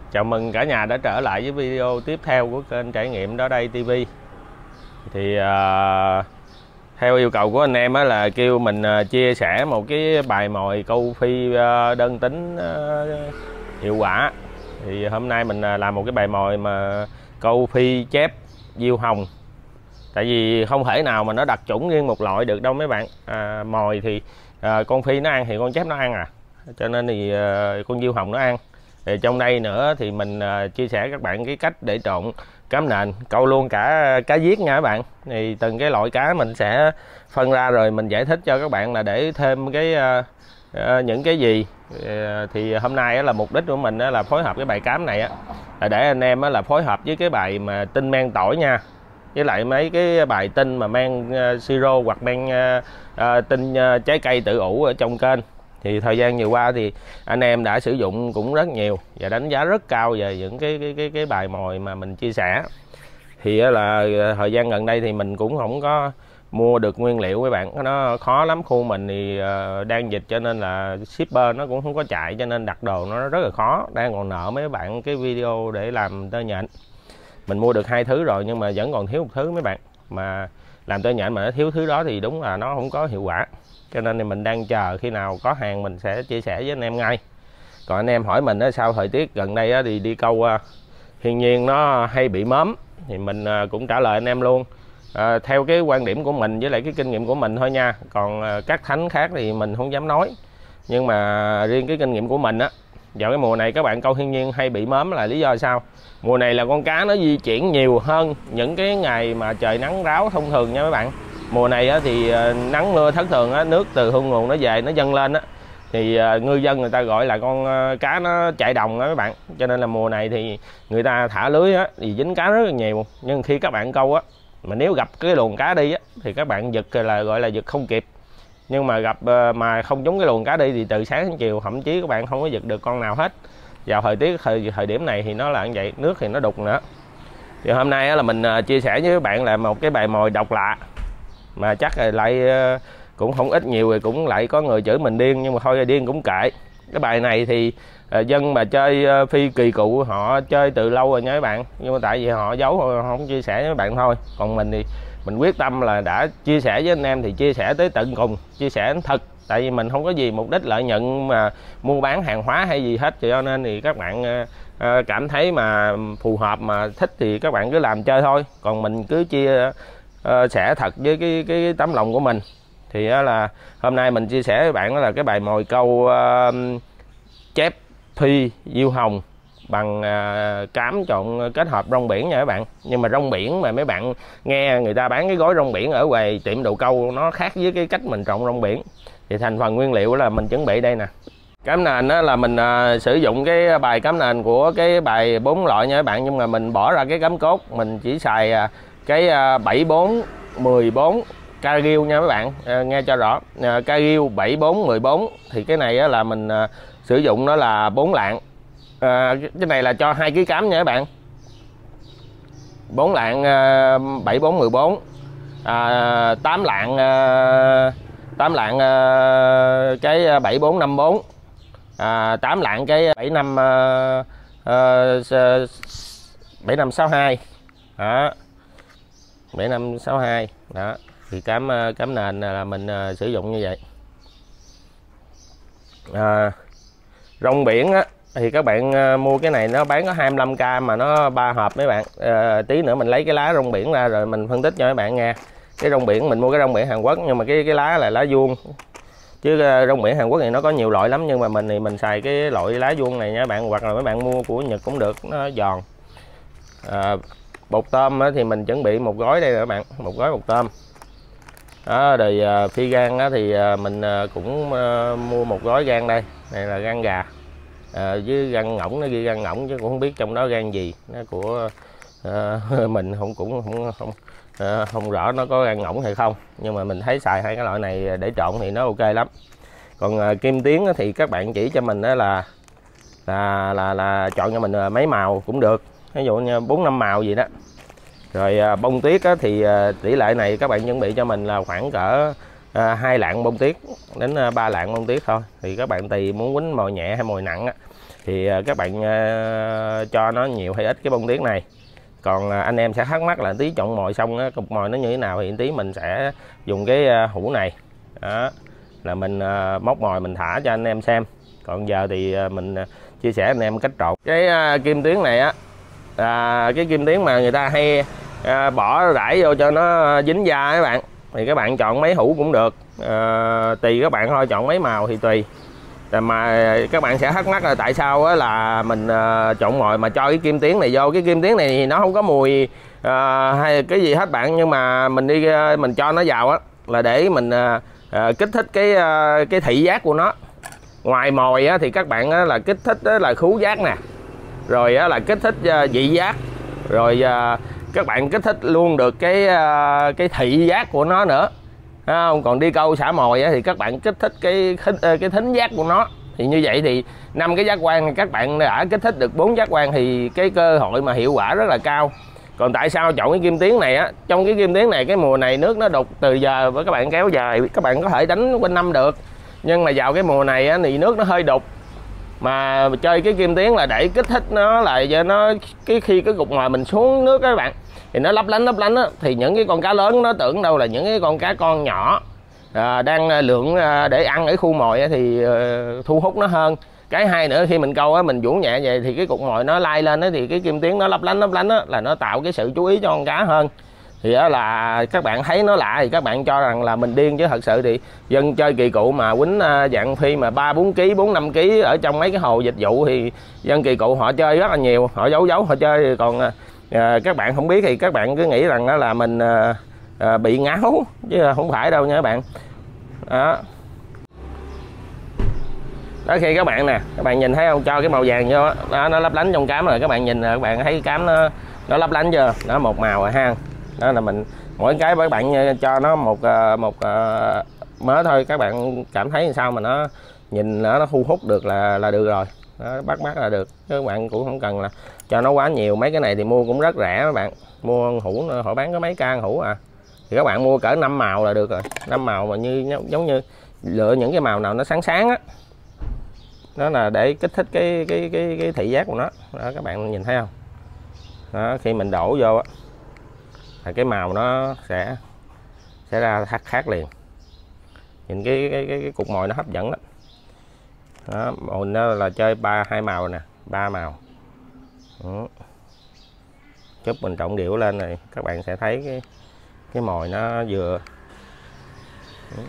Chào mừng cả nhà đã trở lại với video tiếp theo của kênh Trải nghiệm Đó Đây TV. Thì theo yêu cầu của anh em á, là kêu mình chia sẻ một cái bài mồi câu phi đơn tính hiệu quả. Thì hôm nay mình làm một cái bài mồi mà câu phi chép diêu hồng. Tại vì không thể nào mà nó đặc chủng riêng một loại được đâu mấy bạn. Mồi thì con phi nó ăn thì con chép nó ăn cho nên thì con diêu hồng nó ăn. Thì trong đây nữa thì mình chia sẻ các bạn cái cách để trộn cám nền, câu luôn cả cá viết nha các bạn. Thì từng cái loại cá mình sẽ phân ra rồi mình giải thích cho các bạn là để thêm cái những cái gì. Thì hôm nay là mục đích của mình là phối hợp cái bài cám này là để anh em là phối hợp với cái bài mà tinh men tỏi nha, với lại mấy cái bài tinh mà men siro hoặc men tinh trái cây tự ủ ở trong kênh. Thì thời gian vừa qua thì anh em đã sử dụng cũng rất nhiều và đánh giá rất cao về những cái bài mồi mà mình chia sẻ. Thì là thời gian gần đây thì mình cũng không có mua được nguyên liệu các bạn, nó khó lắm. Khu mình thì đang dịch cho nên là shipper nó cũng không có chạy, cho nên đặt đồ nó rất là khó. Đang còn nợ mấy bạn cái video để làm tơ nhện. Mình mua được 2 thứ rồi nhưng mà vẫn còn thiếu một thứ mấy bạn. Mà làm tơ nhện mà nó thiếu thứ đó thì đúng là nó không có hiệu quả. Cho nên thì mình đang chờ khi nào có hàng mình sẽ chia sẻ với anh em ngay. Còn anh em hỏi mình sao thời tiết gần đây thì đi câu thiên nhiên nó hay bị móm, thì mình cũng trả lời anh em luôn theo cái quan điểm của mình với lại cái kinh nghiệm của mình thôi nha. Còn các thánh khác thì mình không dám nói, nhưng mà riêng cái kinh nghiệm của mình vào cái mùa này các bạn câu thiên nhiên hay bị móm là lý do sao? Mùa này là con cá nó di chuyển nhiều hơn những cái ngày mà trời nắng ráo thông thường nha các bạn. Mùa này thì nắng mưa thất thường, nước từ thượng nguồn nó về nó dâng lên thì ngư dân người ta gọi là con cá nó chạy đồng các bạn. Cho nên là mùa này thì người ta thả lưới thì dính cá rất là nhiều. Nhưng khi các bạn câu mà nếu gặp cái luồng cá đi thì các bạn giật là gọi là giật không kịp. Nhưng mà gặp mà không trúng cái luồng cá đi thì từ sáng đến chiều thậm chí các bạn không có giật được con nào hết. Vào thời tiết thời điểm này thì nó là như vậy, nước thì nó đục nữa. Thì hôm nay là mình chia sẻ với các bạn là một cái bài mồi độc lạ, mà chắc là lại cũng không ít nhiều rồi cũng lại có người chửi mình điên, nhưng mà thôi điên cũng kệ. Cái bài này thì dân mà chơi phi kỳ cụ họ chơi từ lâu rồi nha các bạn, nhưng mà tại vì họ giấu họ không chia sẻ với các bạn thôi. Còn mình thì mình quyết tâm là đã chia sẻ với anh em thì chia sẻ tới tận cùng, chia sẻ thật. Tại vì mình không có gì mục đích lợi nhuận mà mua bán hàng hóa hay gì hết, cho nên thì các bạn cảm thấy mà phù hợp mà thích thì các bạn cứ làm chơi thôi. Còn mình cứ chia sẻ thật với cái tấm lòng của mình. Thì là hôm nay mình chia sẻ với bạn đó là cái bài mồi câu chép phi diêu hồng bằng cám trộn kết hợp rong biển nha các bạn. Nhưng mà rong biển mà mấy bạn nghe người ta bán cái gói rong biển ở ngoài tiệm đồ câu nó khác với cái cách mình trộn rong biển. Thì thành phần nguyên liệu là mình chuẩn bị đây nè. Cám nền là mình sử dụng cái bài cám nền của cái bài 4 loại nha các bạn, nhưng mà mình bỏ ra cái cám cốt, mình chỉ xài cái 7414 Cargill nha các bạn. Nghe cho rõ, Cargill 7414 thì cái này là mình sử dụng nó là 4 lạng. Cái này là cho 2 kg cám nha các bạn. 4 lạng 7414, 8 lạng 8 lạng cái 7454, 8 lạng cái 7562 đó, 7562 đó. Thì cám nền là mình sử dụng như vậy. Rong biển thì các bạn mua cái này nó bán có 25k mà nó 3 hộp mấy bạn. Tí nữa mình lấy cái lá rong biển ra rồi mình phân tích cho các bạn nghe. Cái rong biển mình mua cái rong biển Hàn Quốc, nhưng mà cái lá là lá vuông, chứ rong biển Hàn Quốc thì nó có nhiều loại lắm, nhưng mà mình thì mình xài cái loại lá vuông này nha các bạn. Hoặc là mấy bạn mua của Nhật cũng được, nó giòn. Bột tôm thì mình chuẩn bị một gói đây nè các bạn, một gói bột tôm đó. Rồi phi gan thì mình cũng mua một gói gan đây, này là gan gà với gan ngỗng, nó ghi gan ngỗng chứ cũng không biết trong đó gan gì, nó của mình không rõ nó có gan ngỗng hay không, nhưng mà mình thấy xài hai cái loại này để trộn thì nó ok lắm. Còn kim tuyến thì các bạn chỉ cho mình là chọn cho mình mấy màu cũng được, ví dụ như 4-5 màu gì đó. Rồi bông tuyết thì tỷ lệ này các bạn chuẩn bị cho mình là khoảng cỡ 2 lạng bông tuyết đến 3 lạng bông tuyết thôi. Thì các bạn tùy muốn quýnh mồi nhẹ hay mồi nặng thì các bạn cho nó nhiều hay ít cái bông tuyết này. Còn anh em sẽ thắc mắc là tí chọn mồi xong á, cục mồi nó như thế nào thì tí mình sẽ dùng cái hũ này đó, là mình móc mồi mình thả cho anh em xem. Còn giờ thì mình chia sẻ anh em cách trộn cái kim tuyến này á, cái kim tuyến mà người ta hay bỏ rải vô cho nó dính da các bạn, thì các bạn chọn mấy hũ cũng được, tùy các bạn thôi, chọn mấy màu thì tùy. Mà các bạn sẽ thắc mắc là tại sao á, là mình chọn mồi mà cho cái kim tuyến này vô. Cái kim tuyến này thì nó không có mùi hay cái gì hết bạn, nhưng mà mình đi mình cho nó vào á là để mình kích thích cái thị giác của nó. Ngoài mồi á, thì các bạn á, là kích thích á, là khứu giác nè, rồi á, là kích thích vị giác, rồi các bạn kích thích luôn được cái thị giác của nó nữa. Không? Còn đi câu xả mồi á, thì các bạn kích thích cái thính giác của nó. Thì như vậy thì 5 cái giác quan các bạn đã kích thích được 4 giác quan thì cái cơ hội mà hiệu quả rất là cao. Còn tại sao chọn cái kim tuyến này á? Trong cái kim tuyến này cái mùa này nước nó đục từ giờ với các bạn kéo dài, các bạn có thể đánh quanh năm được. Nhưng mà vào cái mùa này á, thì nước nó hơi đục. Mà chơi cái kim tuyến là để kích thích nó lại cho nó khi cái cục mồi mình xuống nước các bạn thì nó lấp lánh á, thì những cái con cá lớn nó tưởng đâu là những cái con cá con nhỏ đang lượn để ăn ở khu mồi á, thì thu hút nó hơn. Cái hai nữa, khi mình câu á, mình vũ nhẹ vậy thì cái cục mồi nó lai lên á, thì cái kim tuyến nó lấp lánh á, là nó tạo cái sự chú ý cho con cá hơn. Thì đó là các bạn thấy nó lạ thì các bạn cho rằng là mình điên, chứ thật sự thì dân chơi kỳ cụ mà quýnh dạng phi mà 3-4 kg 4-5 kg ở trong mấy cái hồ dịch vụ thì dân kỳ cụ họ chơi rất là nhiều, họ giấu họ chơi. Còn các bạn không biết thì các bạn cứ nghĩ rằng là mình bị ngáo, chứ không phải đâu nha các bạn. Đó, khi các bạn nè, các bạn nhìn thấy không, cho cái màu vàng vô đó, nó lấp lánh trong cám rồi. Các bạn nhìn các bạn thấy cám nó lấp lánh chưa, nó một màu rồi ha. Đó là mình mỗi cái với bạn cho nó một mớ thôi, các bạn cảm thấy sao mà nó nhìn nó thu hút được là được rồi. Đó, bắt mắt là được, các bạn cũng không cần là cho nó quá nhiều. Mấy cái này thì mua cũng rất rẻ các bạn, mua hũ họ bán có mấy can hũ à, thì các bạn mua cỡ 5 màu là được rồi. 5 màu mà giống như lựa những cái màu nào nó sáng sáng á, đó là để kích thích cái thị giác của nó. Đó, các bạn nhìn thấy không? Đó, khi mình đổ vô á là cái màu nó sẽ ra khác liền. Nhìn cái cục mồi nó hấp dẫn lắm. Đó, mồi nó là chơi hai màu nè, 3 màu. Đó. Chút mình trộn điệu lên này các bạn sẽ thấy cái mồi nó vừa. Đó.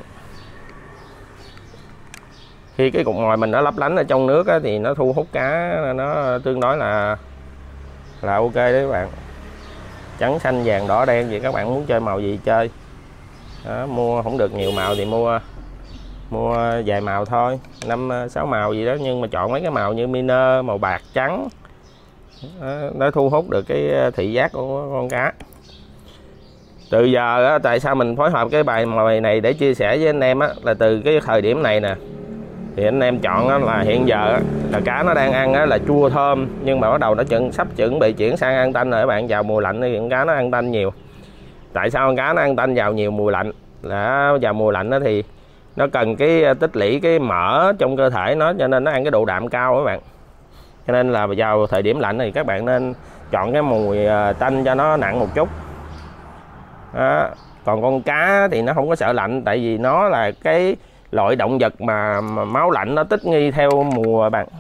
Khi cái cục mồi mình nó lấp lánh ở trong nước á, thì nó thu hút cá nó tương đối là ok đấy các bạn. Trắng xanh vàng đỏ đen gì các bạn muốn chơi màu gì chơi. Đó, mua không được nhiều màu thì mua vài màu thôi, 5-6 màu gì đó, nhưng mà chọn mấy cái màu như miner, màu bạc, trắng. Đó, nó thu hút được cái thị giác của con cá. Từ giờ á, tại sao mình phối hợp cái bài mồi này để chia sẻ với anh em á, là từ cái thời điểm này nè thì anh em chọn á, là hiện giờ á, là cá nó đang ăn á, là chua thơm, nhưng mà bắt đầu nó sắp chuẩn bị chuyển sang ăn tanh rồi các bạn. Vào mùa lạnh thì con cá nó ăn tanh nhiều. Tại sao con cá nó ăn tanh vào nhiều mùa lạnh? Là vào mùa lạnh đó thì nó cần cái tích lũy cái mỡ trong cơ thể nó, cho nên nó ăn cái độ đạm cao các bạn. Cho nên là vào thời điểm lạnh thì các bạn nên chọn cái mùi tanh cho nó nặng một chút. Đó. Còn con cá thì nó không có sợ lạnh, tại vì nó là cái loại động vật mà máu lạnh nó thích nghi theo mùa bạn.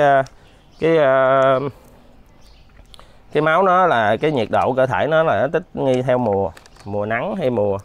Cái máu nó là cái nhiệt độ cơ thể nó là nó thích nghi theo mùa nắng hay mùa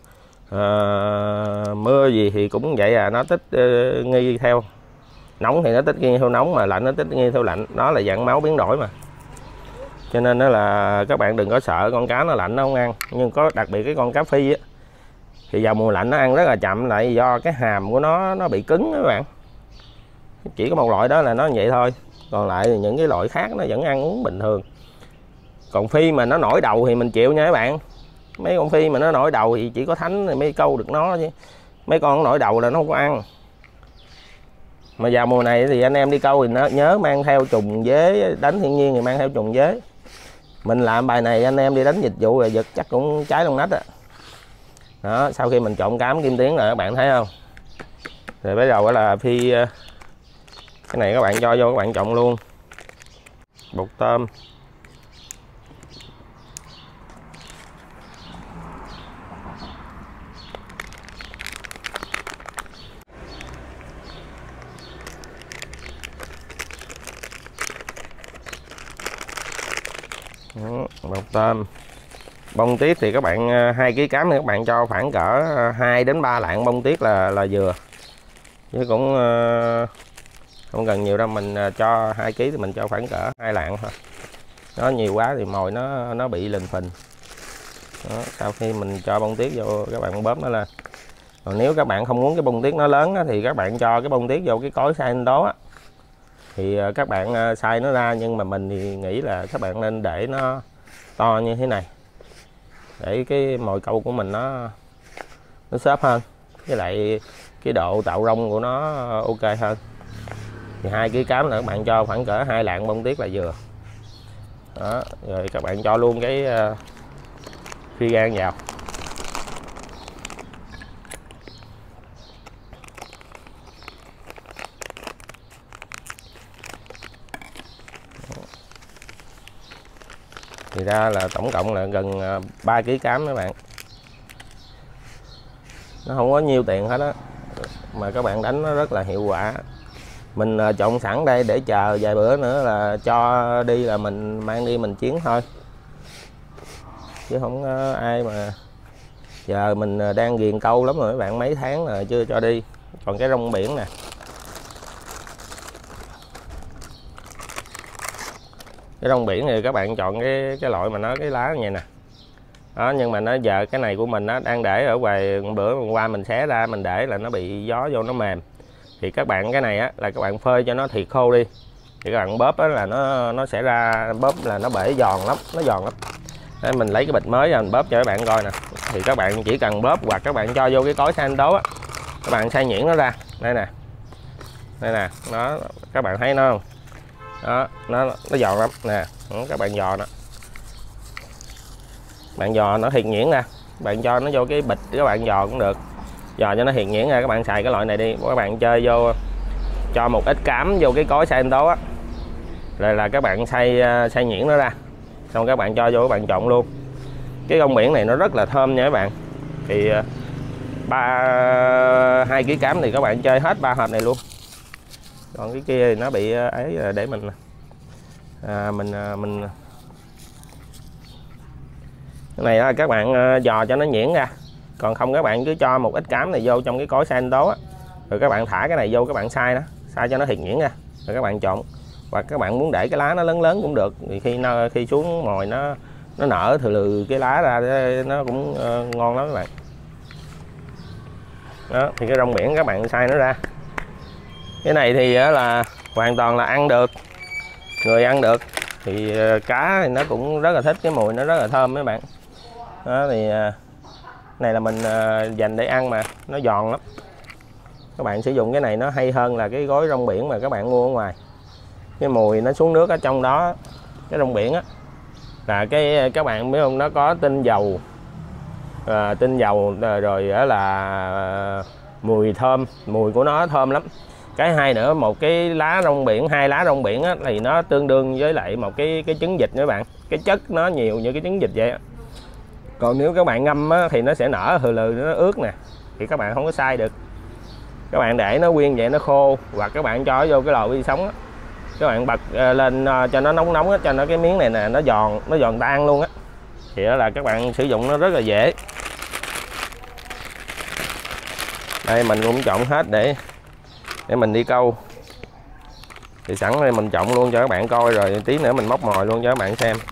mưa gì thì cũng vậy à, nó thích nghi theo. Nóng thì nó thích nghi theo nóng, mà lạnh nó thích nghi theo lạnh. Đó là dạng máu biến đổi mà. Cho nên đó là các bạn đừng có sợ con cá nó lạnh nó không ăn. Nhưng có đặc biệt cái con cá phi á, thì vào mùa lạnh nó ăn rất là chậm, lại do cái hàm của nó bị cứng các bạn. Chỉ có một loại đó là nó như vậy thôi, còn lại thì những cái loại khác nó vẫn ăn uống bình thường. Còn phi mà nó nổi đầu thì mình chịu nha các bạn. Mấy con phi mà nó nổi đầu thì chỉ có Thánh thì mới câu được nó, chứ mấy con nổi đầu là nó không có ăn. Mà vào mùa này thì anh em đi câu thì nó nhớ mang theo trùng dế, đánh thiên nhiên thì mang theo trùng dế. Mình làm bài này anh em đi đánh dịch vụ rồi giật chắc cũng trái lông nách á. Đó, sau khi mình trộn cám kim tuyến rồi các bạn thấy không, rồi bắt đầu là phi cái này các bạn cho vô các bạn trộn luôn. bột tôm. Bột tôm. Bông tiết thì các bạn 2 kg cám thì các bạn cho khoảng cỡ 2 đến 3 lạng bông tiết là vừa, chứ cũng không cần nhiều đâu. Mình cho 2 kg thì mình cho khoảng cỡ 2 lạng thôi, nó nhiều quá thì mồi nó bị lình phình. Đó, sau khi mình cho bông tiết vô các bạn bóp nó lên. Còn nếu các bạn không muốn cái bông tiết nó lớn á, thì các bạn cho cái bông tiết vô cái cối xay anh tố á, thì các bạn xay nó ra. Nhưng mà mình thì nghĩ là các bạn nên để nó to như thế này để cái mồi câu của mình nó xốp hơn, với lại cái độ tạo rong của nó ok hơn. Thì 2 kg cám là các bạn cho khoảng cỡ 2 lạng bông tiết là vừa. Đó, rồi các bạn cho luôn cái phi gan vào. Thì ra là tổng cộng là gần 3 kg cám các bạn. Nó không có nhiêu tiền hết á, mà các bạn đánh nó rất là hiệu quả. Mình trộn sẵn đây để chờ vài bữa nữa là cho đi, là mình mang đi mình chiến thôi, chứ không có ai mà. Giờ mình đang ghiền câu lắm rồi các bạn, mấy tháng rồi chưa cho đi. Còn cái rong biển nè, cái rong biển thì các bạn chọn cái loại mà nó cái lá như vậy nè. Đó, nhưng mà nó giờ cái này của mình nó đang để ở ngoài, bữa hôm qua mình xé ra mình để là nó bị gió vô nó mềm. Thì các bạn cái này á là các bạn phơi cho nó thiệt khô đi, thì các bạn bóp á là nó sẽ ra, bóp là nó bể giòn lắm, nó giòn lắm. Đây, mình lấy cái bịch mới ra mình bóp cho các bạn coi nè. Thì các bạn chỉ cần bóp hoặc các bạn cho vô cái cối xay anh tố á, các bạn xay nhuyễn nó ra. Đây nè, đây nè, nó các bạn thấy nó không? Đó, nó giòn lắm nè. Các bạn giò nó, bạn giò nó thiệt nhuyễn ra, bạn cho nó vô cái bịch các bạn giò cũng được, giò cho nó thiệt nhuyễn ra. Các bạn xài cái loại này đi, các bạn chơi vô, cho một ít cám vô cái cối xay anh tố á, rồi là các bạn xay nhuyễn nó ra, xong các bạn cho vô các bạn trộn luôn. Cái rong biển này nó rất là thơm nha các bạn. Thì 2 kg cám thì các bạn chơi hết 3 hộp này luôn. Còn cái kia thì nó bị ấy, để mình cái này là các bạn dò cho nó nhuyễn ra. Còn không các bạn cứ cho một ít cám này vô trong cái cối xay anh tố á, rồi các bạn thả cái này vô, các bạn xay cho nó thiệt nhuyễn ra, rồi các bạn trộn. Hoặc các bạn muốn để cái lá nó lớn lớn cũng được, thì khi xuống mồi nó nở từ lừ cái lá ra, nó cũng ngon lắm các bạn. Đó, thì cái rong biển các bạn xay nó ra. Cái này thì là hoàn toàn là ăn được, người ăn được. Thì cá thì nó cũng rất là thích, cái mùi nó rất là thơm mấy bạn. Đó thì này là mình dành để ăn mà nó giòn lắm. Các bạn sử dụng cái này nó hay hơn là cái gói rong biển mà các bạn mua ở ngoài. Cái mùi nó xuống nước ở trong đó, cái rong biển á, là cái các bạn biết không, nó có tinh dầu, rồi là mùi thơm, mùi của nó thơm lắm. Cái hai nữa, một cái lá rong biển, 2 lá rong biển á, thì nó tương đương với lại một cái trứng vịt nữa các bạn. Cái chất nó nhiều như cái trứng vịt vậy á. Còn nếu các bạn ngâm á, thì nó sẽ nở hừ lừ, nó ướt nè, thì các bạn không có xay được. Các bạn để nó nguyên vậy nó khô, hoặc các bạn cho vô cái lò vi sóng á, các bạn bật lên cho nó nóng nóng á, cho nó cái miếng này nè nó giòn tan luôn á, thì đó là các bạn sử dụng nó rất là dễ. Đây mình cũng trộn hết để mình đi câu. Thì sẵn đây mình trộn luôn cho các bạn coi, rồi tí nữa mình móc mồi luôn cho các bạn xem.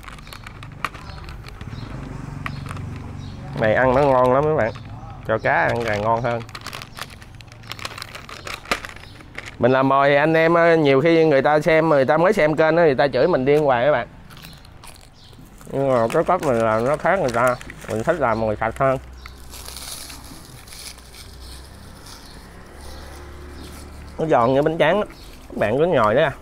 Này ăn nó ngon lắm các bạn, cho cá ăn càng ngon hơn. Mình làm mồi anh em nhiều khi người ta xem, người ta mới xem kênh đó, người ta chửi mình điên hoài các bạn. Nhưng mà cái cách mình làm nó khác người ta, mình thích làm mồi sạch hơn. Nó giòn như bánh tráng đó. Các bạn cứ nhồi đó.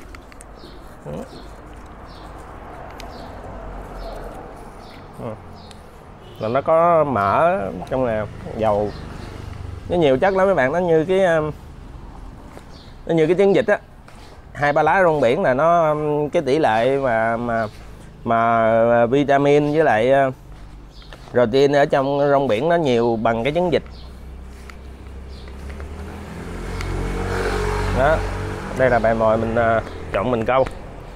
Là nó có mỡ trong này, dầu, nó nhiều chất lắm các bạn. Nó như cái trứng vịt á. 2-3 lá rong biển là nó cái tỷ lệ mà vitamin với lại protein ở trong rong biển nó nhiều bằng cái trứng vịt. Đó, đây là bài mồi mình chọn mình câu.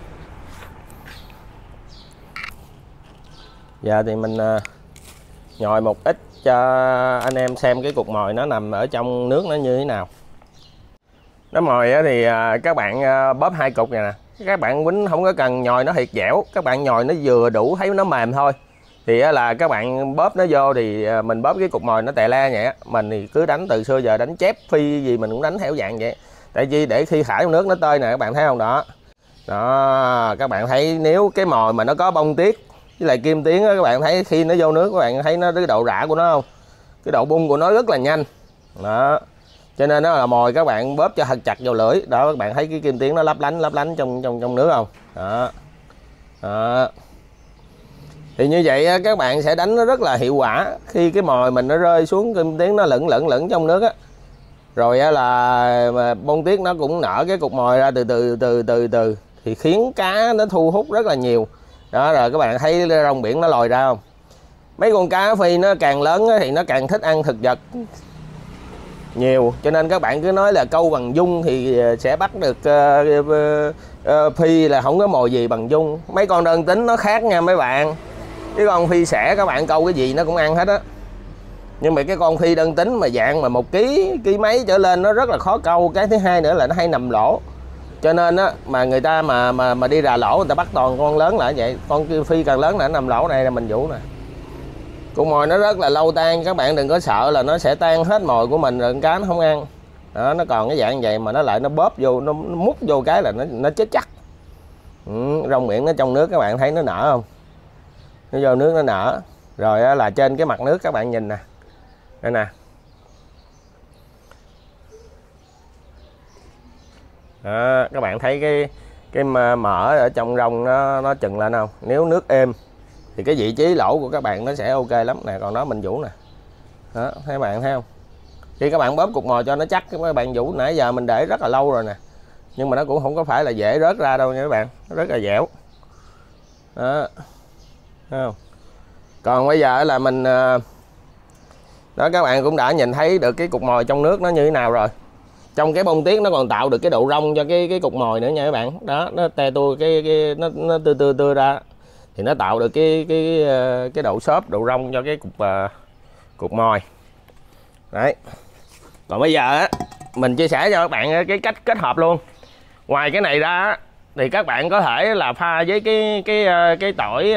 Giờ thì mình nhồi một ít cho anh em xem cái cục mồi nó nằm ở trong nước nó như thế nào. Nó mồi thì các bạn bóp 2 cục này nè, các bạn quýnh không có cần nhồi nó thiệt dẻo, các bạn nhồi nó vừa đủ thấy nó mềm thôi. Thì là các bạn bóp nó vô thì mình bóp cái cục mồi nó tè le vậy á. Mình thì cứ đánh từ xưa giờ đánh chép phi gì mình cũng đánh theo dạng vậy. Tại vì để khi thả trong nước nó tơi nè, các bạn thấy không? Đó. Đó, các bạn thấy nếu cái mồi mà nó có bông tiết với lại kim tuyến á, các bạn thấy khi nó vô nước các bạn thấy nó cái độ rã của nó không? Cái độ bung của nó rất là nhanh. Đó. Cho nên nó là mồi các bạn bóp cho thật chặt vào lưỡi. Đó, các bạn thấy cái kim tuyến nó lấp lánh trong nước không? Đó. Đó. Thì như vậy các bạn sẽ đánh nó rất là hiệu quả. Khi cái mồi mình nó rơi xuống kim tuyến nó lửng trong nước á, rồi là bông tuyết nó cũng nở cái cục mồi ra từ thì khiến cá nó thu hút rất là nhiều. Đó, rồi các bạn thấy rong biển nó lòi ra không? Mấy con cá phi nó càng lớn thì nó càng thích ăn thực vật nhiều, cho nên các bạn cứ nói là câu bằng dung thì sẽ bắt được phi là không có mồi gì bằng dung. Mấy con đơn tính nó khác nha mấy bạn. Cái con phi sẻ các bạn câu cái gì nó cũng ăn hết á, nhưng mà cái con phi đơn tính mà dạng mà 1 ký mấy trở lên nó rất là khó câu. Cái thứ hai nữa là nó hay nằm lỗ, cho nên á mà người ta mà đi rà lỗ người ta bắt toàn con lớn lại vậy. Con phi càng lớn là nó nằm lỗ này là mình vũ nè. Con mồi nó rất là lâu tan, các bạn đừng có sợ là nó sẽ tan hết mồi của mình rồi cá nó không ăn. Đó, nó còn cái dạng vậy mà nó lại nó bóp vô, nó mút vô cái là nó chết chắc. Rong biển nó trong nước các bạn thấy nó nở không? Nó vô nước nó nở. Rồi là trên cái mặt nước các bạn nhìn nè. Đây nè. Đó, các bạn thấy cái mỡ ở trong rong nó chừng lên không? Nếu nước êm thì cái vị trí lỗ của các bạn nó sẽ ok lắm nè. Còn đó mình vũ nè. Đó, các bạn thấy không? Khi các bạn bóp cục mồi cho nó chắc, các bạn vũ nãy giờ mình để rất là lâu rồi nè, nhưng mà nó cũng không có phải là dễ rớt ra đâu nha các bạn, nó rất là dẻo. Đó, thấy không? Còn bây giờ là mình đó, các bạn cũng đã nhìn thấy được cái cục mồi trong nước nó như thế nào rồi. Trong cái bông tuyết nó còn tạo được cái độ rong cho cái cục mồi nữa nha các bạn. Đó, nó te tua nó tươi ra thì nó tạo được cái độ xốp, độ rong cho cái cục mồi. Đấy. Còn bây giờ á mình chia sẻ cho các bạn cái cách kết hợp luôn. Ngoài cái này ra thì các bạn có thể là pha với cái tỏi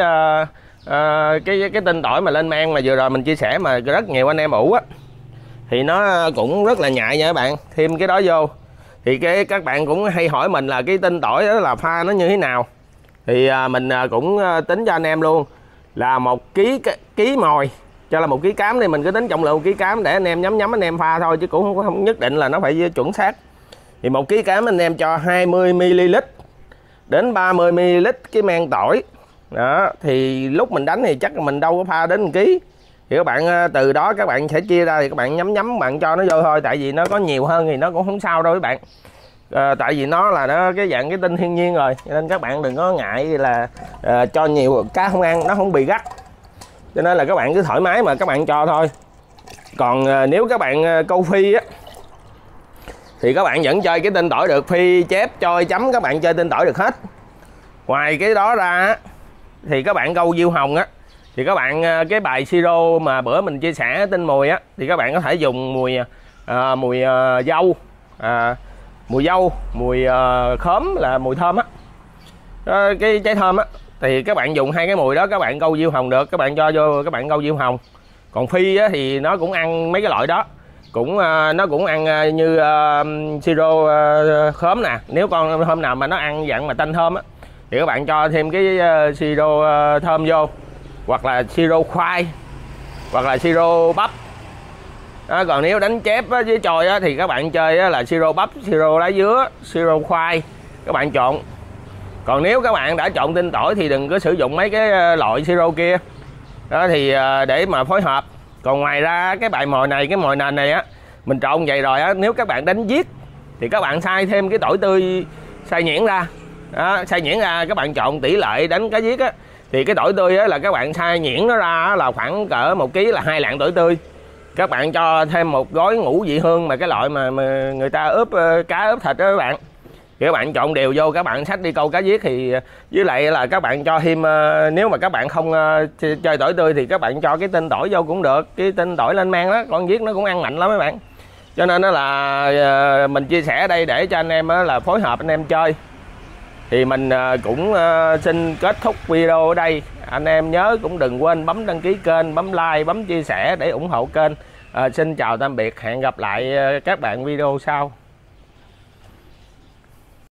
cái tinh tỏi mà lên men mà vừa rồi mình chia sẻ mà rất nhiều anh em ủ á, thì nó cũng rất là nhạy nha các bạn. Thêm cái đó vô thì các bạn cũng hay hỏi mình là cái tinh tỏi đó là pha nó như thế nào, thì mình cũng tính cho anh em luôn là 1 ký mồi cho là 1 ký cám đi, mình cứ tính trọng lượng 1 ký cám để anh em nhắm anh em pha thôi, chứ cũng không nhất định là nó phải chuẩn xác. Thì 1 ký cám anh em cho 20 ml đến 30 ml cái men tỏi. Đó, thì lúc mình đánh thì chắc là mình đâu có pha đến 1 ký. Thì các bạn từ đó các bạn sẽ chia ra, thì các bạn nhắm bạn cho nó vô thôi, tại vì nó có nhiều hơn thì nó cũng không sao đâu các bạn. Tại vì nó là nó cái dạng cái tinh thiên nhiên rồi, cho nên các bạn đừng có ngại là cho nhiều cá không ăn, nó không bị gắt. Cho nên là các bạn cứ thoải mái mà các bạn cho thôi. Còn nếu các bạn câu phi á thì các bạn vẫn chơi cái tinh tỏi được, phi chép choi chấm các bạn chơi tinh tỏi được hết. Ngoài cái đó ra thì các bạn câu diêu hồng á, thì các bạn cái bài siro mà bữa mình chia sẻ tinh mùi á, thì các bạn có thể dùng mùi dâu, mùi khóm là mùi thơm á, cái trái thơm á, thì các bạn dùng 2 cái mùi đó các bạn câu diêu hồng được, các bạn cho vô các bạn câu diêu hồng. Còn phi á, thì nó cũng ăn mấy cái loại đó, nó cũng ăn như siro khóm nè. Nếu con hôm nào mà nó ăn dạng mà tanh thơm á thì các bạn cho thêm cái siro thơm vô, hoặc là siro khoai, hoặc là siro bắp. Đó, còn nếu đánh chép với chồi á, thì các bạn chơi là siro bắp, siro lá dứa, siro khoai các bạn chọn. Còn nếu các bạn đã chọn tinh tỏi thì đừng có sử dụng mấy cái loại siro kia. Đó thì để mà phối hợp. Còn ngoài ra cái bài mồi này, cái mồi nền này á, mình trộn vậy rồi á, nếu các bạn đánh giết thì các bạn xay thêm cái tỏi tươi xay nhuyễn ra đó, xay nhuyễn ra các bạn chọn tỷ lệ đánh cá giết á, thì cái tỏi tươi á là các bạn xay nhuyễn nó ra là khoảng cỡ 1 kg là 2 lạng tỏi tươi. Các bạn cho thêm một gói ngũ vị hương mà cái loại mà người ta ướp cá ướp thịt đó các bạn. Thì các bạn trộn đều vô, các bạn xách đi câu cá giết. Thì với lại là các bạn cho thêm, nếu mà các bạn không chơi tỏi tươi thì các bạn cho cái tinh tỏi vô cũng được. Cái tinh tỏi lên men đó, con giết nó cũng ăn mạnh lắm các bạn. Cho nên đó là mình chia sẻ ở đây để cho anh em là phối hợp anh em chơi. Thì mình cũng xin kết thúc video ở đây. Anh em nhớ cũng đừng quên bấm đăng ký kênh, bấm like, bấm chia sẻ để ủng hộ kênh. Xin chào tạm biệt, hẹn gặp lại các bạn video sau.